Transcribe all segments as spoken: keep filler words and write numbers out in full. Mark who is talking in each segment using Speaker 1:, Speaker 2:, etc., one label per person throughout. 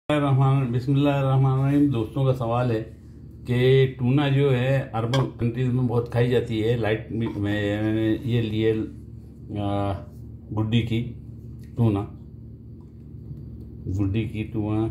Speaker 1: रहमान बिस्मिल्लाहिर्रहमानिर्रहीम। दोस्तों का सवाल है कि टूना जो है अरब कंट्रीज में बहुत खाई जाती है। लाइट में मैंने ये लिए गुड्डी की टूना गुड्डी की टूना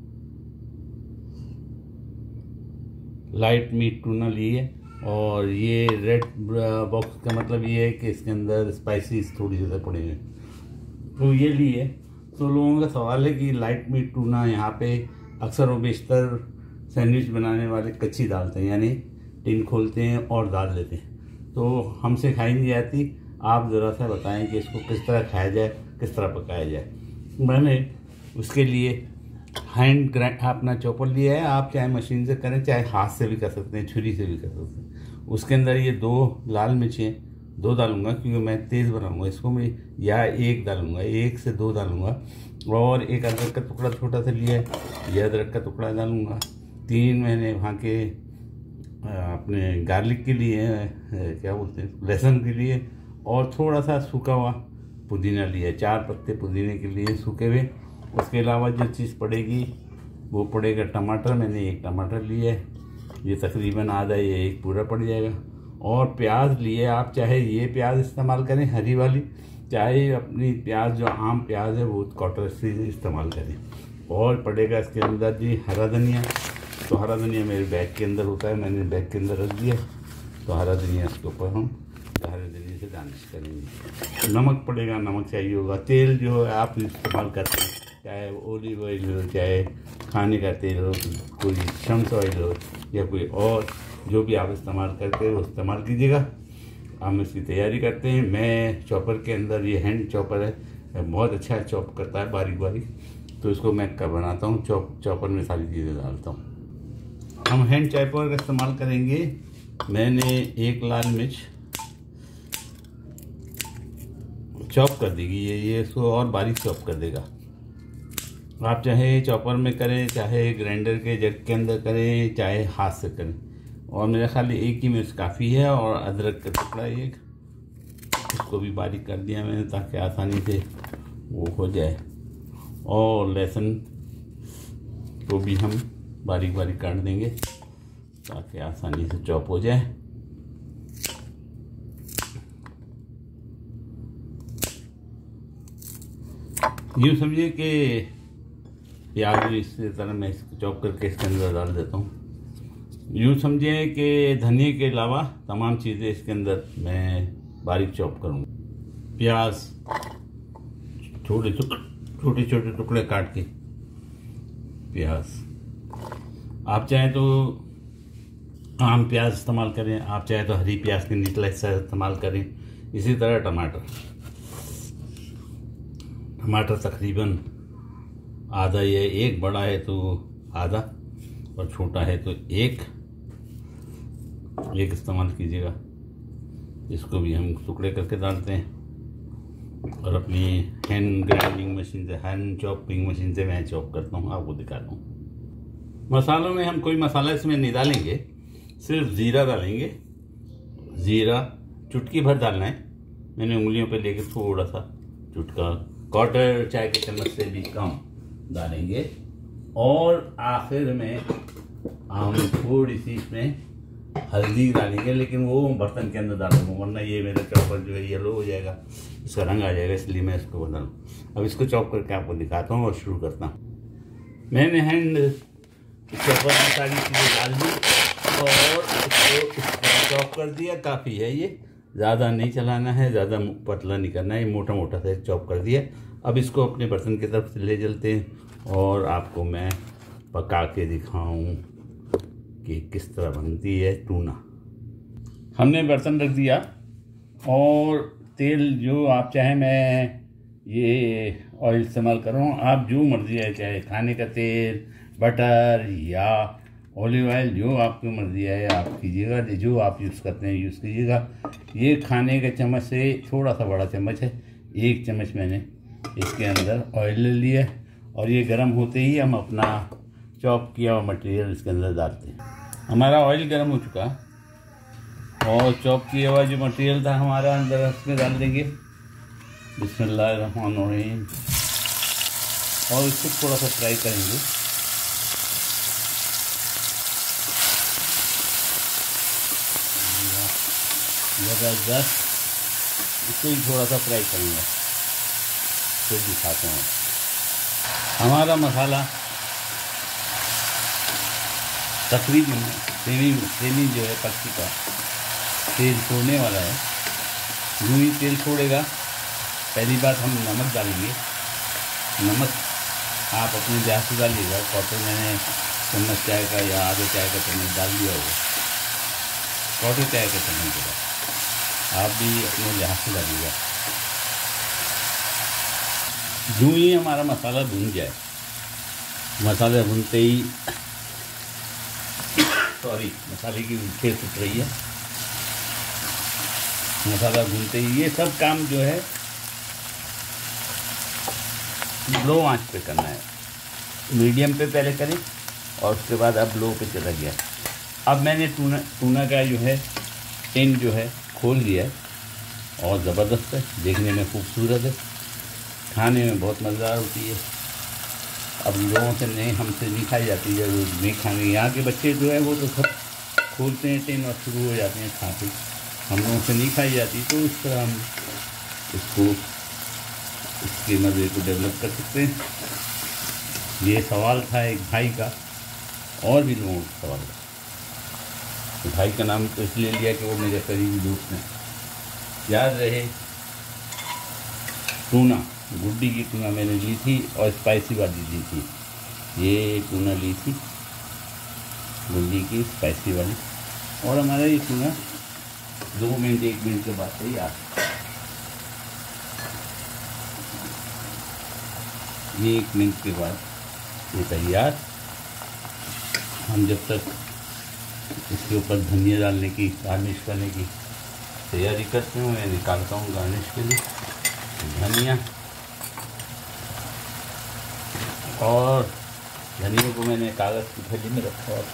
Speaker 1: लाइट मीट टूना ली है। और ये रेड बॉक्स का मतलब ये है कि इसके अंदर स्पाइसीज थोड़ी ज़्यादा पड़ेंगे, तो ये ली है। तो लोगों का सवाल है कि लाइट मीट टूना यहाँ पे अक्सर व बेशतर सैंडविच बनाने वाले कच्ची डालते हैं, यानी टिन खोलते हैं और डाल देते हैं। तो हमसे खाई नहीं जाती। आप ज़रा सा बताएं कि इसको किस तरह खाया जाए, किस तरह पकाया जाए। मैंने उसके लिए हैंड ग्राइंड अपना चॉपर लिया है। आप चाहे मशीन से करें, चाहे हाथ से भी कर सकते हैं, छुरी से भी कर सकते हैं। उसके अंदर ये दो लाल मिर्चें दो डालूंगा क्योंकि मैं तेज़ बनाऊंगा इसको, मैं या एक डालूंगा, एक से दो डालूंगा। और एक अदरक का टुकड़ा छोटा सा लिया है, यह अदरक का टुकड़ा डालूंगा। तीन मैंने वहाँ के अपने गार्लिक के लिए क्या बोलते हैं लहसुन के लिए, और थोड़ा सा सूखा हुआ पुदीना लिया, चार पत्ते पुदीने के लिए सूखे हुए। उसके अलावा जो चीज़ पड़ेगी वो पड़ेगा टमाटर। मैंने एक टमाटर लिया है, ये तकरीबन आधा, ये एक पूरा पड़ जाएगा। और प्याज लिए, आप चाहे ये प्याज इस्तेमाल करें हरी वाली, चाहे अपनी प्याज जो आम प्याज है वो कॉटर से इस्तेमाल करें। और पड़ेगा इसके अंदर जी हरा धनिया। तो हरा धनिया मेरे बैग के अंदर होता है, मैंने बैग के अंदर रख दिया। तो हरा धनिया इसके ऊपर हम हरे धनिया से गार्निश करेंगे। नमक पड़ेगा, नमक चाहिए होगा। तेल जो है आप इस्तेमाल करते हैं, चाहे ओलिव ऑयल हो, चाहे खाने का तेल हो, कोई शम्स ऑयल हो, या कोई और जो भी आप इस्तेमाल करते हैं वो इस्तेमाल कीजिएगा। हम इसकी तैयारी करते हैं। मैं चॉपर के अंदर, ये हैंड चॉपर है, बहुत अच्छा चॉप करता है बारीक बारीक, तो इसको मैं कर बनाता हूँ। चॉप चॉपर में सारी चीज़ें डालता हूँ। हम हैंड चॉपर का इस्तेमाल करेंगे। मैंने एक लाल मिर्च चॉप कर देगी, ये ये इसको और बारीक चॉप कर देगा। आप चाहे चॉपर में करें, चाहे ग्राइंडर के जग के अंदर करें, चाहे हाथ से करें। और मेरा ख्याल एक ही मिर्च काफ़ी है। और अदरक का टुकड़ा एक, इसको भी बारीक कर दिया मैंने ताकि आसानी से वो हो जाए। और लहसुन को भी हम बारीक बारीक काट देंगे ताकि आसानी से चॉप हो जाए। यूँ समझिए कि प्याज इस तरह मैं इसको चॉप करके इसके अंदर डाल देता हूँ। यूँ समझिए कि धनिए के अलावा तमाम चीज़ें इसके अंदर मैं बारीक चॉप करूँगा। प्याज छोटे छोटे छोटे टुकड़े काट के प्याज, आप चाहे तो आम प्याज इस्तेमाल करें, आप चाहे तो हरी प्याज के निचला हिस्सा इस्तेमाल करें। इसी तरह टमाटर टमाटर तकरीबन आधा, ये एक बड़ा है तो आधा, और छोटा है तो एक एक इस्तेमाल कीजिएगा। इसको भी हम टुकड़े करके डालते हैं और अपनी हैंड ग्राइंडिंग मशीन से, हैंड चॉपिंग मशीन से मैं चॉप करता हूँ, आपको दिखाता हूँ। मसालों में हम कोई मसाला इसमें नहीं डालेंगे, सिर्फ ज़ीरा डालेंगे। ज़ीरा चुटकी भर डालना है, मैंने उंगलियों पे लेके थोड़ा सा चुटका, क्वार्टर चाय के चम्मच से भी कम डालेंगे। और आखिर में हम थोड़ी सी इसमें हल्दी डालेंगे, लेकिन वो बर्तन के अंदर डालूंगा, वरना ये मेरा चॉपर जो है येलो हो जाएगा, इसका रंग आ जाएगा, इसलिए मैं इसको डालूँ। अब इसको चॉप करके आपको दिखाता हूँ और शुरू करता हूँ। मैंने हैंड चॉपर में सारी चीज़ें डाल दी और इसको चॉप कर दिया। काफ़ी है ये, ज़्यादा नहीं चलाना है, ज़्यादा पतला नहीं करना है, मोटा मोटा सा चॉप कर दिया। अब इसको अपने बर्तन की तरफ से ले चलते हैं और आपको मैं पका के दिखाऊं कि किस तरह बनती है टूना। हमने बर्तन रख दिया और तेल जो आप चाहें, मैं ये ऑयल इस्तेमाल करूँ, आप जो मर्ज़ी है, चाहे खाने का तेल, बटर या ऑलिव ऑयल, जो आपकी मर्ज़ी है आप कीजिएगा, जो आप यूज़ करते हैं यूज़ कीजिएगा। ये खाने के चम्मच से थोड़ा सा बड़ा चम्मच है, एक चम्मच मैंने इसके अंदर ऑयल ले लिया और ये गर्म होते ही हम अपना चॉप किया हुआ मटेरियल इसके अंदर डालते हैं। हमारा ऑयल गर्म हो चुका और चॉप किया हुआ जो मटेरियल था हमारा अंदर उसमें डाल देंगे। बिस्मिल्लाहिर्रहमानिर्रहीम। और इसको थोड़ा सा फ्राई करेंगे। ज़बरदस्त। इसको ही थोड़ा सा फ्राई करूँगा, फिर दिखाता हूँ। हमारा मसाला तकरीबन सेमी सेमी जो है पत्ती का तेल छोड़ने वाला है। यूँ ही तेल छोड़ेगा, पहली बात हम नमक डालेंगे। नमक आप अपने लिहाज से डालिएगा। क्वार्टर मैंने चम्मच चाय का या आधे चाय का चम्मच डाल दिया होगा, क्वार्टर चाय का चम्मच होगा, आप भी अपने लिहाज से डालिएगा। यूँ ही हमारा मसाला भून जाए, मसाला भूनते ही सॉरी मसाले की फेस उठ रही है। मसाला भूनते ही ये सब काम जो है लो आंच पे करना है। मीडियम पे पहले करें और उसके बाद अब लो पे चला गया। अब मैंने टूना टूना का जो है टिन जो है खोल दिया है और ज़बरदस्त है, देखने में खूबसूरत है, खाने में बहुत मज़ेदार होती है। अब लोगों से नहीं हमसे नहीं खाई जाती है, नहीं खाने। यहाँ के बच्चे जो है वो तो सब खोलते हैं टिन और शुरू हो जाते हैं खाते, हम लोगों से नहीं खाई जाती। तो इस तरह हम इसको इसके मज़े को डेवलप कर सकते हैं। ये सवाल था एक भाई का, और भी लोगों का सवाल था। तो भाई का नाम तो इसलिए लिया कि वो मेरे करीबी दोस्त हैं। याद रहे टूना, गुड्डी की टूना मैंने ली थी और स्पाइसी वाली ली थी। ये टूना ली थी गुड्डी की स्पाइसी वाली, और हमारा ये टूना दो मिनट एक मिनट के बाद तैयार। ये एक मिनट के बाद ये तैयार। हम जब तक इसके ऊपर धनिया डालने की, गार्निश करने की तैयारी करते हैं, मैं निकालता हूँ गार्निश के लिए धनिया। और धनिया को मैंने कागज़ की थैली में रखा और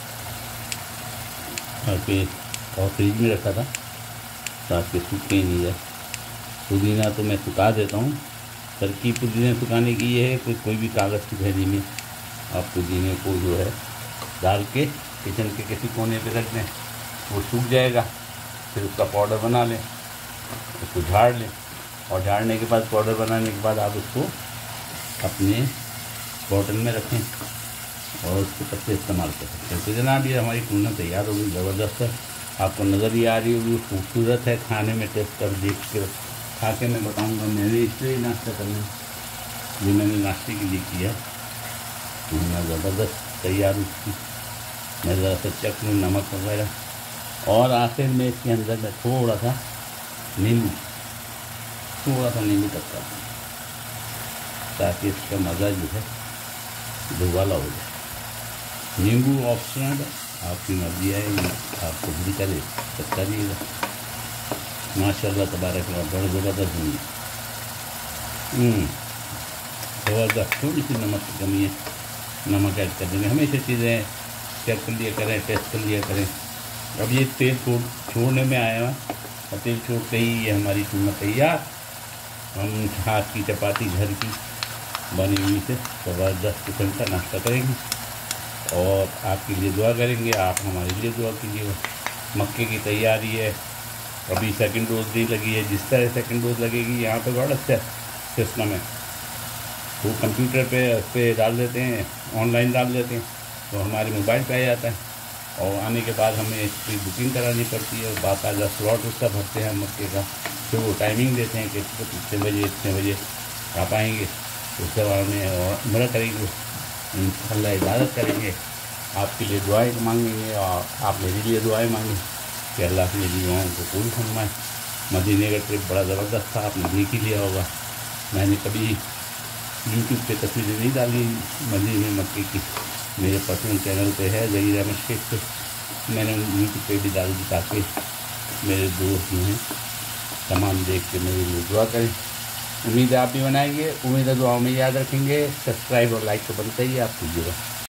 Speaker 1: और फ्रिज में रखा था ताकि सूखे ही नहीं जाए। पुदीना तो मैं सुखा देता हूँ। तरकीब पुदीने सुखाने की ये है कि कोई भी कागज़ की थैली में आप पुदीने को जो है डाल के किचन के किसी कोने पे रख दें, वो सूख जाएगा। फिर उसका पाउडर बना लें, उसको झाड़ लें, और झाड़ने के बाद पाउडर बनाने के बाद आप उसको अपने बॉटल में रखें और उसके पत्ते इस्तेमाल कर सकते हैं। तो जनाब ये हमारी टूना तैयार हो गई, ज़बरदस्त है। आपको नज़र ही आ रही होगी, खूबसूरत है, खाने में टेस्ट कर देख के खा के मैं बताऊँगा। मैंने इसलिए नाश्ता करना, ये मैंने नाश्ते के लिए किया। टूना ज़बरदस्त तैयार उसकी, मैं ज़रा सा चख लूँ नमक वगैरह, और आखिर में इसके अंदर मैं थोड़ा सा नींबू थोड़ा सा नींबू टपका दूँ ताकि इसका मज़ा जो है दुबाला हो जाए। नींबू ऑप्शनल है, आपकी मर्जी है, आप कुछ भी करें तो करिएगा। माशाल्लाह तबारक अल्लाह, बड़ा ज़बरदस्त होंगी। ज़बरदस्त। थोड़ी सी नमक की कमी है, नमक ऐड कर देंगे। हमेशा चीज़ें चेक कर लिया करें, टेस्ट कर लिया करें। अब ये तेल छोड़ छोड़ने में आया है और तेल छोड़ते ही ये हमारी टूना तैयार। हम हाथ की चपाती घर की बनी हुई से ज़बरदस्त किस्म का नाश्ता करेंगे और आपके लिए दुआ करेंगे, आप हमारे लिए दुआ कीजिएगा। मक्के की तैयारी है, अभी सेकंड डोज नहीं लगी है। जिस तरह सेकंड डोज लगेगी, यहाँ पे बड़ा अच्छा सिस्टम है, वो कंप्यूटर पे उस पर डाल देते हैं, ऑनलाइन डाल देते हैं, तो हमारे मोबाइल पे आ जाता है। और आने के बाद हमें इसकी बुकिंग करानी पड़ती है, बाकायदा स्लॉट उसका भरते हैं मक्के का, फिर वो टाइमिंग देते हैं कि इतने बजे इतने बजे आप आएँगे, उसके बाद में उम्र करेंगे, इंशाअल्लाह इबादत करेंगे, आपके लिए दुआएं मांगेंगे और आप मेरे लिए दुआएं मांगें कि अल्लाह मेरी दुआओं को कबूल फरमाए। मदीने का ट्रिप बड़ा ज़बरदस्त था, आपने देख ही लिया होगा। मैंने कभी यूट्यूब पे तस्वीरें नहीं डाली मदीने मक्के की, मेरे पर्सनल चैनल पे है ज़हीर अहमद शेख पे, मैंने यूट्यूब पे भी डाल दी ताकि मेरे दोस्त जो हैं तमाम देख के मेरे लिए दुआ करें। उम्मीद है आप भी बनाएंगे, उम्मीद है दुआओं में याद रखेंगे। सब्सक्राइब और लाइक तो बनता ही आप कीजिएगा।